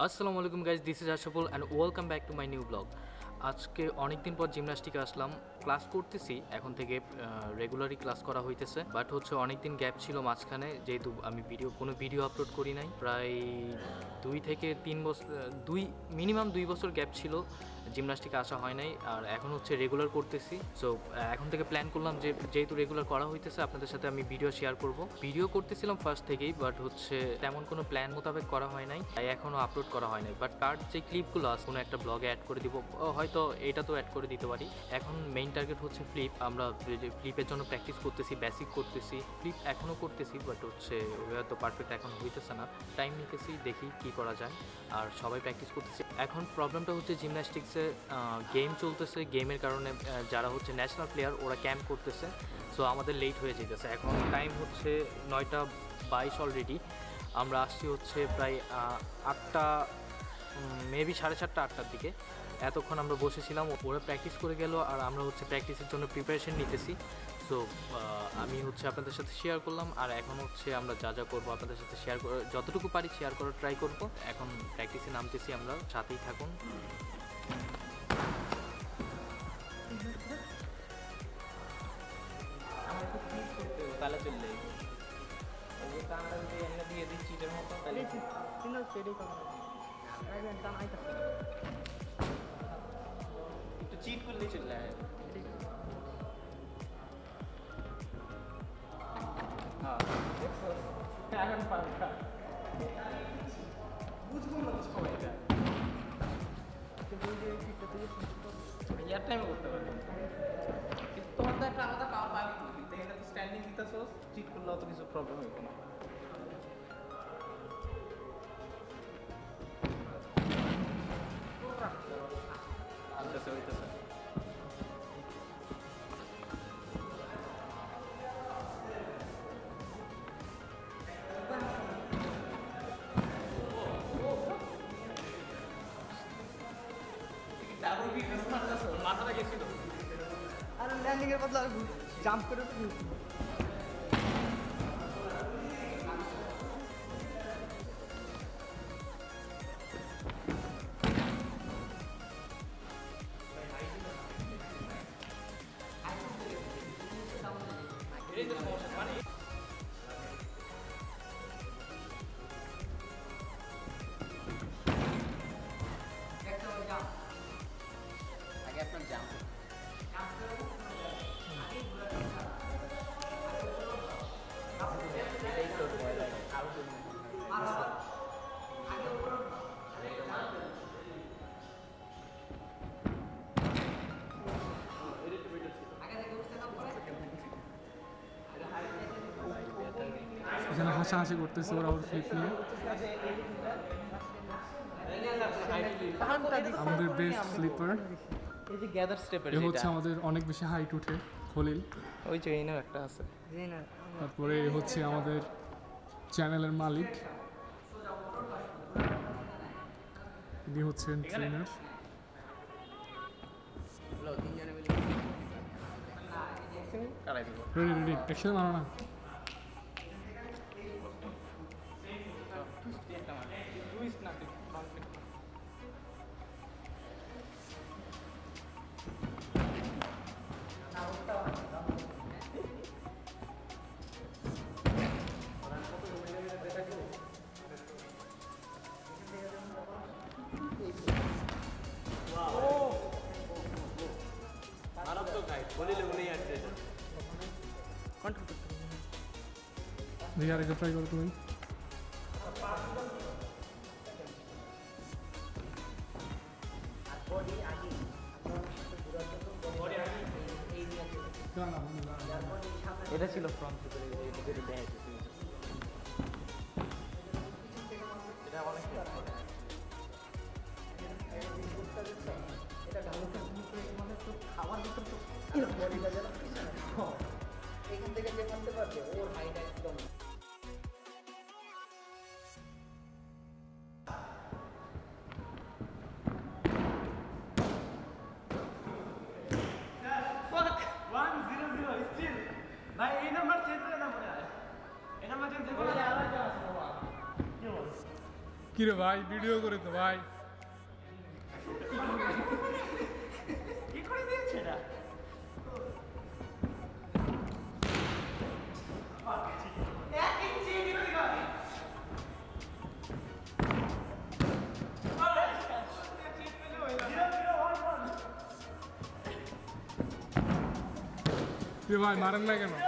আসসালামু আলাইকুম guys, this is Ashraful and welcome back to my new blog. আজকে অনেক দিন পর জিমন্যাস্টিকে আসলাম। ক্লাস করতেছি, এখন থেকে রেগুলারই ক্লাস করা হইতেছে, বাট হচ্ছে অনেক দিন গ্যাপ ছিল মাঝখানে, যেহেতু আমি কোনো ভিডিও আপলোড করি নাই। প্রায় 2 থেকে 3 বছর, মিনিমাম 2 বছর গ্যাপ ছিল, জিমন্যাস্টিকে আসা হয় নাই। আর এখন হচ্ছে রেগুলার করতেছি। সো এখন থেকে প্ল্যান করলাম যে যেহেতু রেগুলার করা হইতেছে, আপনাদের সাথে আমি ভিডিও শেয়ার করব। ভিডিও করতেছিলাম ফার্স্ট থেকেই, বাট হচ্ছে তেমন কোনো প্ল্যান মোতাবেক করা হয় নাই, তাই এখনও আপলোড করা হয় নাই। বাট তার যে ক্লিপগুলো আছে কোনো একটা ব্লগে অ্যাড করে দিব, হয়তো এটা তো অ্যাড করে দিতে পারি। এখন মেইন টার্গেট হচ্ছে ফ্লিপ। আমরা যে ফ্লিপের জন্য প্র্যাকটিস করতেছি, বেসিক করতেছি, ফ্লিপ এখনও করতেছি, বাট হচ্ছে হয়তো পারফেক্ট এখন হইতেছে না। টাইম নিতেছি, দেখি কি করা যায়। আর সবাই প্র্যাকটিস করতেছে। এখন প্রবলেমটা হচ্ছে জিমন্যাস্টিক্সে গেম চলতেছে, গেমের কারণে যারা হচ্ছে ন্যাশনাল প্লেয়ার ওরা ক্যাম্প করতেছে। সো আমাদের লেট হয়ে যেতেছে। এখন টাইম হচ্ছে 9:22 অলরেডি। আমরা আসছি হচ্ছে প্রায় 8টা, মেবি 7:30 8টার দিকে। এতক্ষণ আমরা বসেছিলাম, ওরা প্র্যাকটিস করে গেল, আর আমরা হচ্ছে প্র্যাকটিসের জন্য প্রিপারেশন নিতেছি। সো আমি হচ্ছে আপনাদের সাথে শেয়ার করলাম, আর এখন হচ্ছে আমরা যা যা করবো আপনাদের সাথে শেয়ার করে, যতটুকু পারি শেয়ার করার ট্রাই করবো। এখন প্র্যাকটিসে নামতেছি আমরা, সাথেই থাকুন। তাহলে চললে দিয়ে দিচ্ছি এটার মতো, তাহলে একটু চিট করলেই চলে যায়। এখন পাল্টা বুঝবো না এটা ইয়ার টাইমে করতে পারবো, কিন্তু তোমার তো একটা আলাদা পাওয়ার পাবি, কিন্তু এটা তো স্ট্যান্ডিং দিতেছো, চিট করলে অত কিছু প্রবলেম হইতো না। হইতেছে হইতেছে মাথাটা গেছিল, আর ল্যান্ডিং এর বদলে জাম্প করে আগে আপনার জাম্প এখানে হাসাহাসি করতেছে ওরা ওর ফ্লিপ নিয়ে। আমাদের বেস্ট স্লিপার এই যে গ্যাদার স্টেপের, এ হচ্ছে আমাদের অনেক বেশি হাইট উঠে খলিল। ওই যে এইনার একটা আছে। তারপরে এ হচ্ছে আমাদের চ্যানেলের মালিক, ইনি হচ্ছেন ট্রেনার। রেডি রেডি, একসাথে মারো না। দেখি আরেকটা ট্রাই করো তুমি। এটা ছিল ফ্রন্ট থেকে দেয়, এটা অনেক খাওয়ার ভিতর তো বডিটা যেন এখান থেকে যে মানতে পারবে ওর হাইট একদম ভাই এই নাম্বার চেঞ্জ করে না, মনে হয় এই নাম্বার চেঞ্জ করে না। কিরে ভাই ভিডিও করে তো ভাই কি করে দিয়েছে না কিরে ভাই মারেন না কেন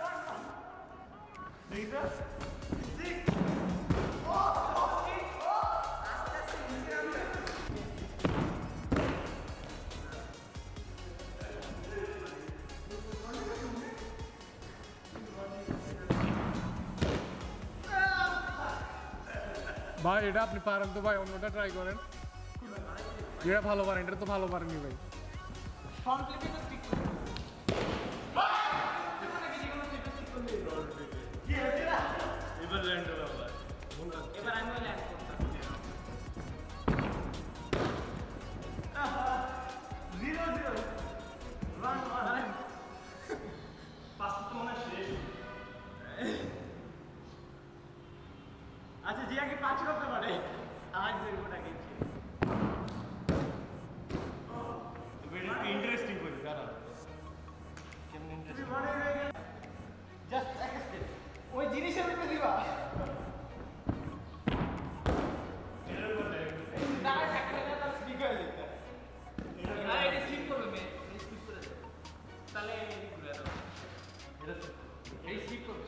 ভাই এটা আপনি পারেন তো ভাই অন্যটা ট্রাই করেন এটা ভালো পারেন এটা তো ভালো পারেননি ভাই ফ্রন্ট ফ্লিপে তো স্টিক করে কি হয়েছে না এবার ল্যান্ড হলো আবার এবার আমি ল্যান্ড করতাম 0-0 রান মারেন পাঁচটা তো মনে হয় শেষ আচ্ছা জিয়া কি পাঁচ করতে পারে আজ রিপোর্ট আগে একটু ইন্টারেস্টিং করি দাঁড়া কেমন ইন্টারেস্টিং জাস্ট এক স্টেপ ওই জিনিসের উপরে দিবা দাঁড়ায় থাকলে না তার স্টিক হয়ে যেত না এটা স্লিপ করবে মে স্লিপ করে দেবে তাহলে এই ঘুরে দাও এই স্লিপ করবে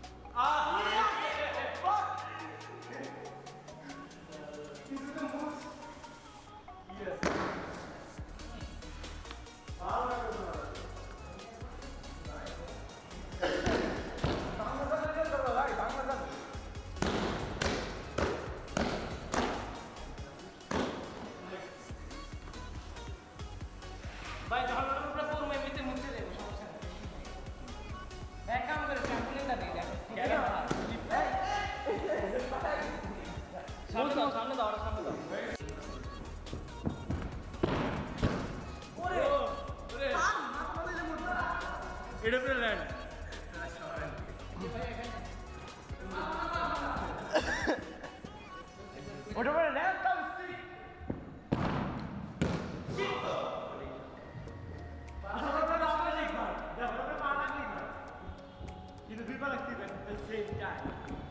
ভাই ঝর্ণার উপরে পড়বো এমনিতে মুছতে দেবো সমস্যা নেই এক কাম করে ট্রাম্পলিনটা দিয়ে দেখো সামনে দাও সামনে দাও সামনে দাও এটা পুরো ল্যান্ড ওটা বলে ল্যাপটপ স্টিক কিন্তু দুই পা লাগতে পারে সেম টাইম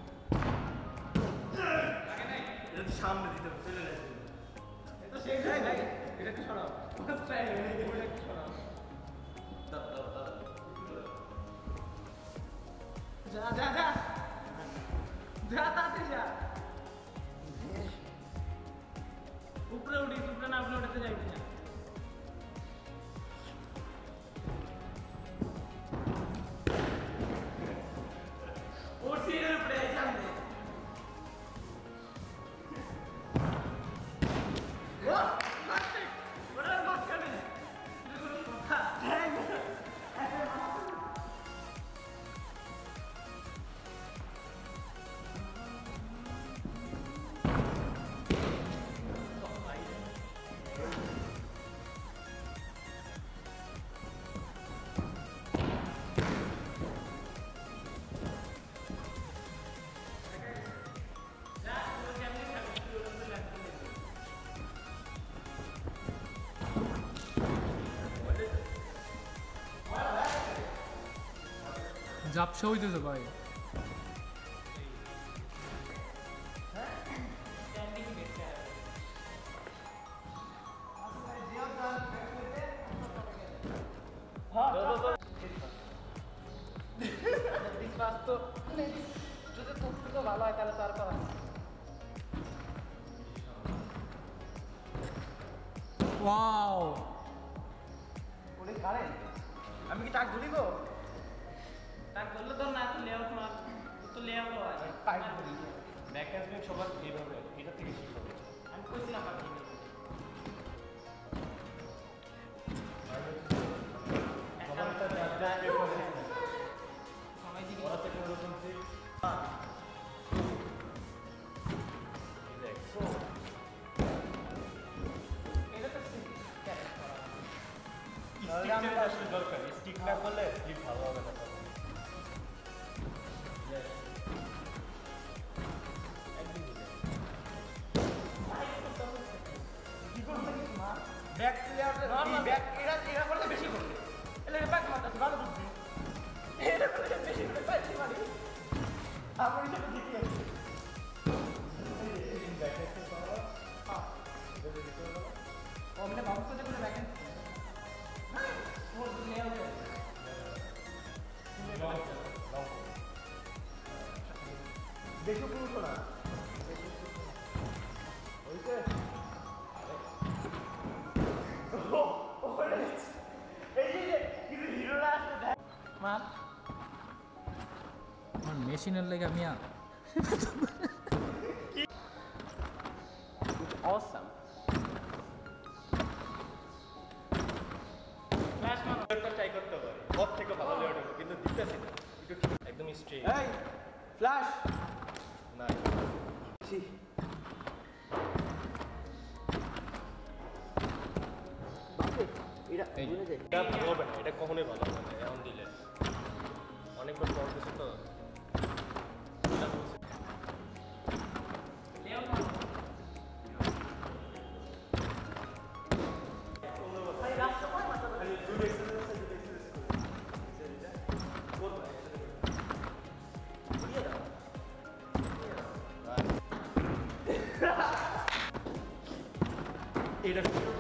এটা তো সামনে দিতে হবে চলে যাচ্ছে এটা সেই যায় ভাই এটা একটু সরাও ফার্স্ট ট্রাই এটা একটু সরাও যা যা যা যা তাতে যা উপরে উঠি উপরে না উপরে উঠতে যাইতে না ওর সিটের উপরে সামনে ওটার মাঝখানে এটা কোনো কথা ঝাপসা হইতেছে ভাই যদি তো ভালো হয় তাহলে তার করা ওয়াও ওরে কারেন্ট আমি কি টাক ধরিব টাক ধরলে তো না তো লেআউট মার তো লেআউট হয় পাইপ ধরি ব্যাক হ্যান্ডস্প্রিং সবার এইভাবে এটা থেকে শিখতে হবে আমি কইছিলাম আপনি সময় দিবি ওরা থেকে ওরকম এটা তো স্টিকটা আসলে দরকার স্টিক না করলে ঠিক ভালো হবে না একদম ব্যাক প্লেয়ার ব্যাক এরা করলে বেশি করবে এলে ব্যাক মারতে ভালো বুঝবি এরা করলে বেশি করে পাইছি মানে আপনি তো জিতে যাচ্ছে हमने बाउंस करने के लिए बैक नहीं वो ले आओ देखो पूरा थोड़ा ओके এই যে হিরোরা আসলে মার আমার মেশিনের লেগে মিয়া awesome ফ্ল্যাশ মারো একটা ট্রাই করতে পারি বট থেকে ভালো লেয়ার কিন্তু দিতেছি না একদম স্ট্রেট এই ফ্ল্যাশ না এটা বুঝে যায় এটা ভালো হবে না এটা কখনোই ভালো হবে না এখন দিলে অনেকবার পর কিছু তো এটা